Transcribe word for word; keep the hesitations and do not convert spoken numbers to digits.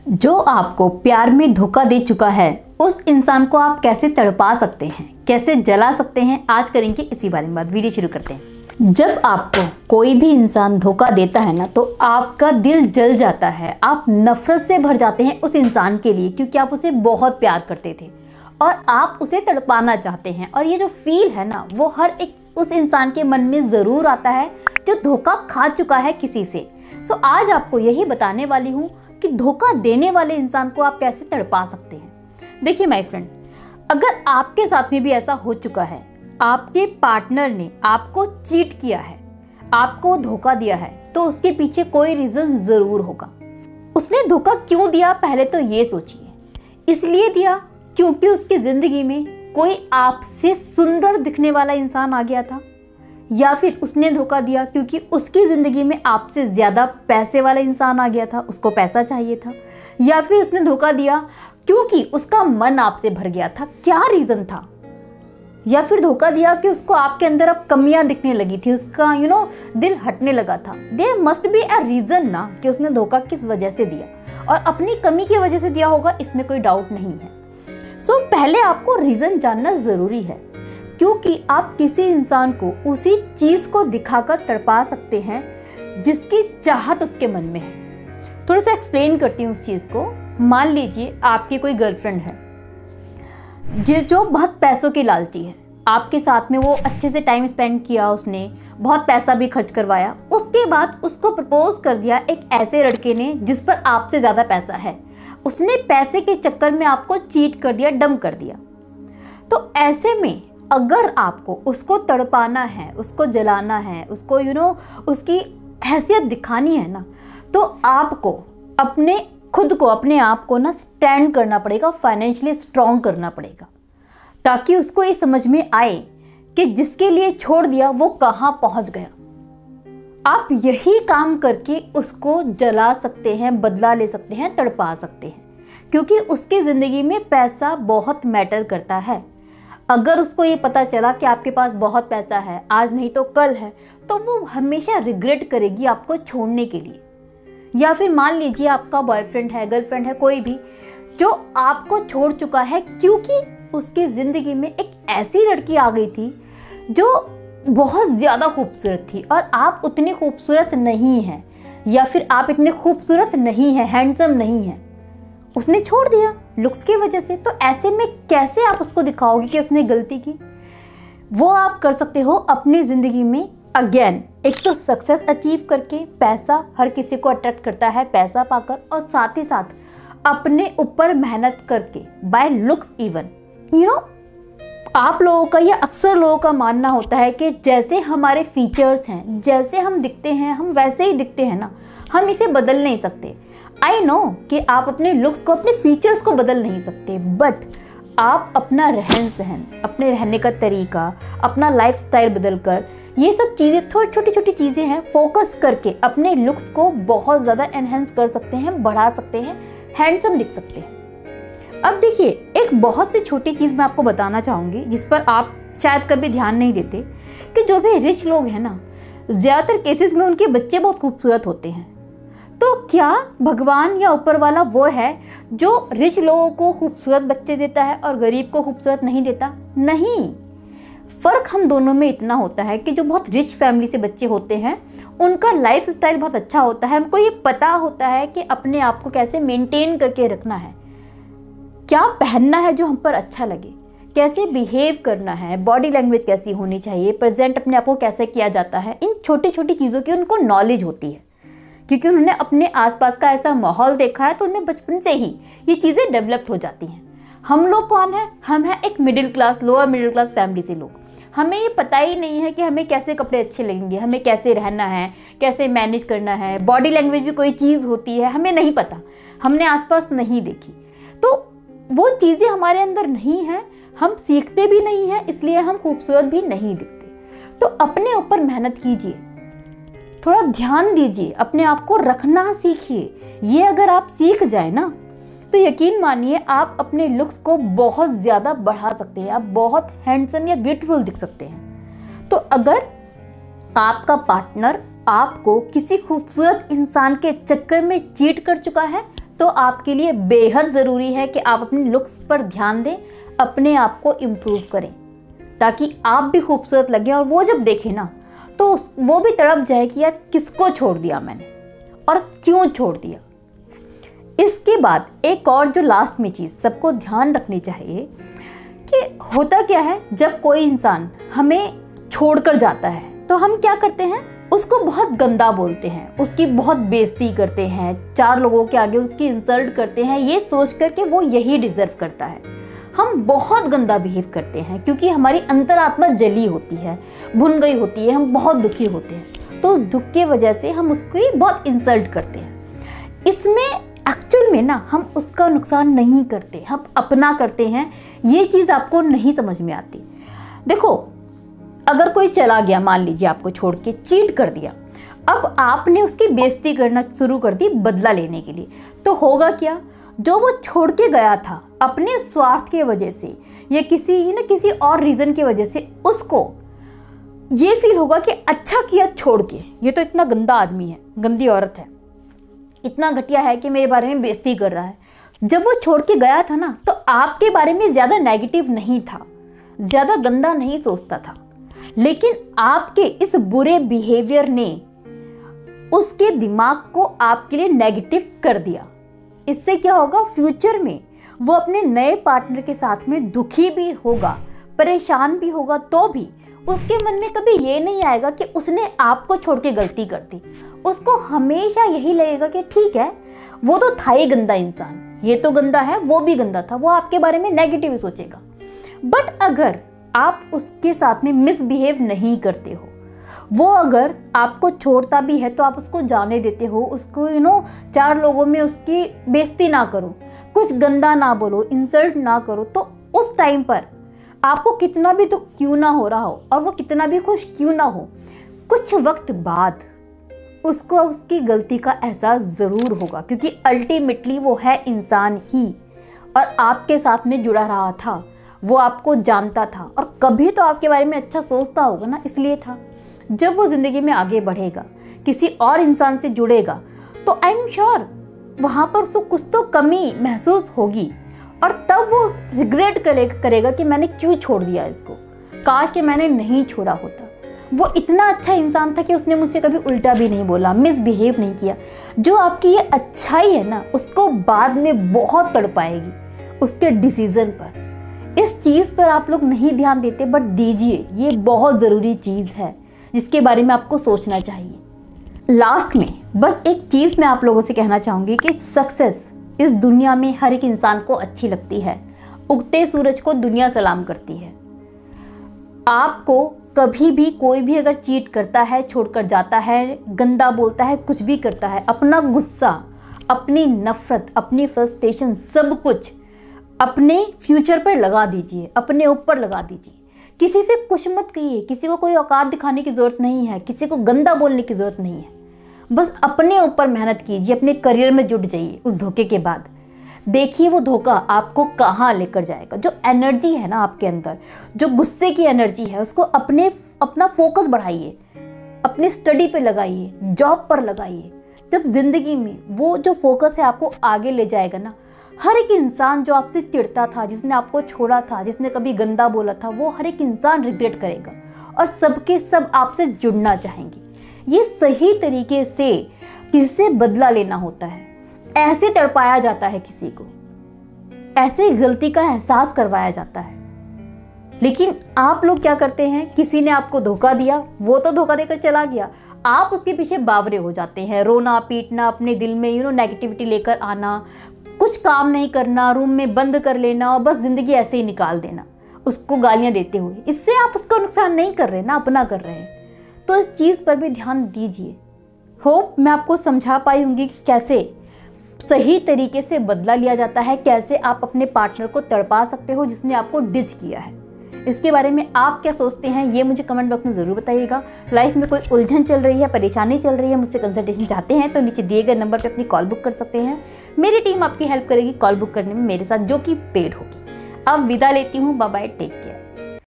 जो आपको प्यार में धोखा दे चुका है उस इंसान को आप कैसे तड़पा सकते हैं, कैसे जला सकते हैं, आज करेंगे इसी बारे में बात। वीडियो शुरू करते हैं। जब आपको कोई भी इंसान धोखा देता है ना, तो आपका दिल जल जाता है, आप नफरत से भर जाते हैं उस इंसान के लिए, क्योंकि आप उसे बहुत प्यार करते थे और आप उसे तड़पाना चाहते हैं। और ये जो फील है ना, वो हर एक उस इंसान के मन में ज़रूर आता है जो धोखा खा चुका है किसी से। सो आज आपको यही बताने वाली हूँ कि धोखा देने वाले इंसान को आप कैसे तड़पा सकते हैं। देखिए माय फ्रेंड, अगर आपके साथ में भी ऐसा हो चुका है, आपके पार्टनर ने आपको चीट किया है, आपको धोखा दिया है, तो उसके पीछे कोई रीज़न ज़रूर होगा। उसने धोखा क्यों दिया, पहले तो ये सोचिए। इसलिए दिया क्योंकि उसकी ज़िंदगी में कोई आपसे सुंदर दिखने वाला इंसान आ गया था, या फिर उसने धोखा दिया क्योंकि उसकी ज़िंदगी में आपसे ज़्यादा पैसे वाला इंसान आ गया था, उसको पैसा चाहिए था, या फिर उसने धोखा दिया क्योंकि उसका मन आपसे भर गया था। क्या रीज़न था? या फिर धोखा दिया कि उसको आपके अंदर अब कमियां दिखने लगी थी, उसका यू नो दिल हटने लगा था। There must be a reason ना कि उसने धोखा किस वजह से दिया, और अपनी कमी की वजह से दिया होगा, इसमें कोई डाउट नहीं है। सो so, पहले आपको रीज़न जानना ज़रूरी है, क्योंकि आप किसी इंसान को उसी चीज़ को दिखाकर तड़पा सकते हैं जिसकी चाहत उसके मन में है। थोड़ा सा एक्सप्लेन करती हूँ उस चीज़ को। मान लीजिए आपकी कोई गर्लफ्रेंड है जिस जो बहुत पैसों की लालची है, आपके साथ में वो अच्छे से टाइम स्पेंड किया, उसने बहुत पैसा भी खर्च करवाया, उसके बाद उसको प्रपोज कर दिया एक ऐसे लड़के ने जिस पर आपसे ज़्यादा पैसा है। उसने पैसे के चक्कर में आपको चीट कर दिया, डंप कर दिया। तो ऐसे में अगर आपको उसको तड़पाना है, उसको जलाना है, उसको यू नो उसकी हैसियत दिखानी है ना, तो आपको अपने खुद को, अपने आप को ना स्टैंड करना पड़ेगा, फाइनेंशियली स्ट्रॉन्ग करना पड़ेगा, ताकि उसको ये समझ में आए कि जिसके लिए छोड़ दिया वो कहाँ पहुँच गया। आप यही काम करके उसको जला सकते हैं, बदला ले सकते हैं, तड़पा सकते हैं, क्योंकि उसकी ज़िंदगी में पैसा बहुत मैटर करता है। अगर उसको ये पता चला कि आपके पास बहुत पैसा है, आज नहीं तो कल है, तो वो हमेशा रिग्रेट करेगी आपको छोड़ने के लिए। या फिर मान लीजिए आपका बॉयफ्रेंड है, गर्लफ्रेंड है, कोई भी जो आपको छोड़ चुका है क्योंकि उसकी ज़िंदगी में एक ऐसी लड़की आ गई थी जो बहुत ज़्यादा खूबसूरत थी और आप उतने खूबसूरत नहीं हैं, या फिर आप इतने खूबसूरत नहीं हैं, हैंडसम नहीं हैं, उसने छोड़ दिया लुक्स की वजह से। तो ऐसे में कैसे आप उसको दिखाओगे कि उसने गलती की? वो आप कर सकते हो अपनी ज़िंदगी में अगेन, एक तो सक्सेस अचीव करके, पैसा हर किसी को अट्रैक्ट करता है, पैसा पाकर, और साथ ही साथ अपने ऊपर मेहनत करके, by looks even. You know आप लोगों का या अक्सर लोगों का मानना होता है कि जैसे हमारे फीचर्स हैं, जैसे हम दिखते हैं, हम वैसे ही दिखते हैं ना, हम इसे बदल नहीं सकते। आई नो कि आप अपने लुक्स को, अपने फीचर्स को बदल नहीं सकते, बट आप अपना रहन सहन, अपने रहने का तरीका, अपना लाइफस्टाइल बदल कर, ये सब चीज़ें, थोड़ी छोटी छोटी चीज़ें हैं, फोकस करके अपने लुक्स को बहुत ज़्यादा एनहेंस कर सकते हैं, बढ़ा सकते हैं, हैंडसम दिख सकते हैं। अब देखिए, एक बहुत सी छोटी चीज़ मैं आपको बताना चाहूँगी जिस पर आप शायद कभी ध्यान नहीं देते, कि जो भी रिच लोग हैं ना, ज़्यादातर केसेस में उनके बच्चे बहुत खूबसूरत होते हैं। तो क्या भगवान या ऊपर वाला वो है जो रिच लोगों को खूबसूरत बच्चे देता है और गरीब को खूबसूरत नहीं देता? नहीं, फ़र्क हम दोनों में इतना होता है कि जो बहुत रिच फैमिली से बच्चे होते हैं उनका लाइफ स्टाइल बहुत अच्छा होता है, उनको ये पता होता है कि अपने आप को कैसे मेंटेन करके रखना है, क्या पहनना है जो हम पर अच्छा लगे, कैसे बिहेव करना है, बॉडी लैंग्वेज कैसी होनी चाहिए, प्रेजेंट अपने आप को कैसे किया जाता है, इन छोटी छोटी चीज़ों की उनको नॉलेज होती है, क्योंकि उन्होंने अपने आसपास का ऐसा माहौल देखा है, तो उनमें बचपन से ही ये चीज़ें डेवलप हो जाती हैं। हम लोग कौन है? हम हैं एक middle class, lower middle class family से लोग। हमें ये पता ही नहीं है कि हमें कैसे कपड़े अच्छे लगेंगे, हमें कैसे रहना है, कैसे मैनेज करना है, बॉडी लैंग्वेज भी कोई चीज़ होती है, हमें नहीं पता, हमने आसपास नहीं देखी, तो वो चीज़ें हमारे अंदर नहीं है, हम सीखते भी नहीं हैं, इसलिए हम खूबसूरत भी नहीं दिखते। तो अपने ऊपर मेहनत कीजिए, थोड़ा ध्यान दीजिए, अपने आप को रखना सीखिए। ये अगर आप सीख जाए ना, तो यकीन मानिए आप अपने लुक्स को बहुत ज़्यादा बढ़ा सकते हैं, आप बहुत हैंडसम या ब्यूटीफुल दिख सकते हैं। तो अगर आपका पार्टनर आपको किसी खूबसूरत इंसान के चक्कर में चीट कर चुका है, तो आपके लिए बेहद ज़रूरी है कि आप अपने लुक्स पर ध्यान दें, अपने आप को इम्प्रूव करें, ताकि आप भी खूबसूरत लगें और वो जब देखे ना तो उस वो भी तड़प जाए कि यार किसको छोड़ दिया मैंने और क्यों छोड़ दिया। इसके बाद एक और जो लास्ट में चीज़ सबको ध्यान रखनी चाहिए कि होता क्या है, जब कोई इंसान हमें छोड़कर जाता है तो हम क्या करते हैं, उसको बहुत गंदा बोलते हैं, उसकी बहुत बेइज्जती करते हैं, चार लोगों के आगे उसकी इंसल्ट करते हैं, ये सोच कर के वो यही डिज़र्व करता है। हम बहुत गंदा बिहेव करते हैं क्योंकि हमारी अंतरात्मा जली होती है, भुन गई होती है, हम बहुत दुखी होते हैं, तो उस दुख की वजह से हम उसको बहुत इंसल्ट करते हैं। इसमें एक्चुअल में ना हम उसका नुकसान नहीं करते, हम अपना करते हैं। ये चीज़ आपको नहीं समझ में आती। देखो, अगर कोई चला गया, मान लीजिए आपको छोड़ के चीट कर दिया, अब आपने उसकी बेइज्जती करना शुरू कर दी बदला लेने के लिए, तो होगा क्या, जो वो छोड़ के गया था अपने स्वार्थ की वजह से या किसी ना किसी और रीज़न की वजह से, उसको ये फील होगा कि अच्छा किया छोड़ के, ये तो इतना गंदा आदमी है, गंदी औरत है, इतना घटिया है कि मेरे बारे में बेइज्जती कर रहा है। जब वो छोड़ के गया था ना तो आपके बारे में ज़्यादा नेगेटिव नहीं था, ज़्यादा गंदा नहीं सोचता था, लेकिन आपके इस बुरे बिहेवियर ने उसके दिमाग को आपके लिए नेगेटिव कर दिया। इससे क्या होगा, फ्यूचर में वो अपने नए पार्टनर के साथ में दुखी भी होगा, परेशान भी होगा, तो भी उसके मन में कभी ये नहीं आएगा कि उसने आपको छोड़ के गलती कर दी। उसको हमेशा यही लगेगा कि ठीक है, वो तो था ही गंदा इंसान, ये तो गंदा है, वो भी गंदा था, वो आपके बारे में नेगेटिव सोचेगा। बट अगर आप उसके साथ में मिसबिहेव नहीं करते हो, वो अगर आपको छोड़ता भी है तो आप उसको जाने देते हो, उसको यू नो चार लोगों में उसकी बेइज्जती ना करो, कुछ गंदा ना बोलो, इंसल्ट ना करो, तो उस टाइम पर आपको कितना भी दुख क्यों ना हो रहा हो और वो कितना भी खुश क्यों ना हो, कुछ वक्त बाद उसको उसकी गलती का एहसास ज़रूर होगा, क्योंकि अल्टीमेटली वो है इंसान ही और आपके साथ में जुड़ा रहा था, वो आपको जानता था और कभी तो आपके बारे में अच्छा सोचता होगा ना, इसलिए था। जब वो ज़िंदगी में आगे बढ़ेगा, किसी और इंसान से जुड़ेगा, तो आई एम श्योर वहाँ पर उसको कुछ तो कमी महसूस होगी और तब वो रिग्रेट करे, करेगा कि मैंने क्यों छोड़ दिया इसको, काश कि मैंने नहीं छोड़ा होता। वो इतना अच्छा इंसान था कि उसने मुझसे कभी उल्टा भी नहीं बोला, मिसबिहेव नहीं किया। जो आपकी ये अच्छाई है ना, उसको बाद में बहुत तड़पाएगी उसके डिसीज़न पर। इस चीज़ पर आप लोग नहीं ध्यान देते, बट दीजिए, ये बहुत ज़रूरी चीज़ है जिसके बारे में आपको सोचना चाहिए। लास्ट में बस एक चीज़ मैं आप लोगों से कहना चाहूँगी कि सक्सेस इस दुनिया में हर एक इंसान को अच्छी लगती है। उगते सूरज को दुनिया सलाम करती है। आपको कभी भी कोई भी अगर चीट करता है, छोड़कर जाता है, गंदा बोलता है, कुछ भी करता है, अपना गुस्सा, अपनी नफ़रत, अपनी फ्रस्ट्रेशन, सब कुछ अपने फ्यूचर पर लगा दीजिए, अपने ऊपर लगा दीजिए। किसी से कुछ मत कहिए, किसी को कोई औकात दिखाने की ज़रूरत नहीं है, किसी को गंदा बोलने की ज़रूरत नहीं है। बस अपने ऊपर मेहनत कीजिए, अपने करियर में जुट जाइए। उस धोखे के बाद देखिए वो धोखा आपको कहाँ लेकर जाएगा। जो एनर्जी है ना आपके अंदर, जो गुस्से की एनर्जी है, उसको अपने अपना फोकस बढ़ाइए, अपने स्टडी पे लगाइए, जॉब पर लगाइए। जब ज़िंदगी में वो जो फोकस है आपको आगे ले जाएगा ना, हर एक इंसान जो आपसे चिढ़ता था, जिसने आपको छोड़ा था, जिसने कभी गंदा बोला था, वो हर एक इंसान रिग्रेट करेगा और सबके सब आपसे जुड़ना चाहेंगे। ये सही तरीके से किसी से बदला लेना होता है, ऐसे तड़पाया जाता है किसी को, ऐसे गलती का एहसास करवाया जाता है। लेकिन आप लोग क्या करते हैं, किसी ने आपको धोखा दिया, वो तो धोखा देकर चला गया, आप उसके पीछे बावरे हो जाते हैं, रोना पीटना, अपने दिल में यू नो नेगेटिविटी लेकर आना, कुछ काम नहीं करना, रूम में बंद कर लेना और बस ज़िंदगी ऐसे ही निकाल देना उसको गालियाँ देते हुए। इससे आप उसको नुकसान नहीं कर रहे ना, अपना कर रहे हैं। तो इस चीज़ पर भी ध्यान दीजिए। होप मैं आपको समझा पाई होंगी कि कैसे सही तरीके से बदला लिया जाता है, कैसे आप अपने पार्टनर को तड़पा सकते हो जिसने आपको डिच किया है। इसके बारे में आप क्या सोचते हैं, ये मुझे कमेंट बॉक्स में ज़रूर बताइएगा। लाइफ में कोई उलझन चल रही है, परेशानी चल रही है, मुझसे कंसल्टेशन चाहते हैं तो नीचे दिए गए नंबर पे अपनी कॉल बुक कर सकते हैं। मेरी टीम आपकी हेल्प करेगी कॉल बुक करने में मेरे साथ, जो कि पेड होगी। अब विदा लेती हूँ, बाय बाय, टेक केयर।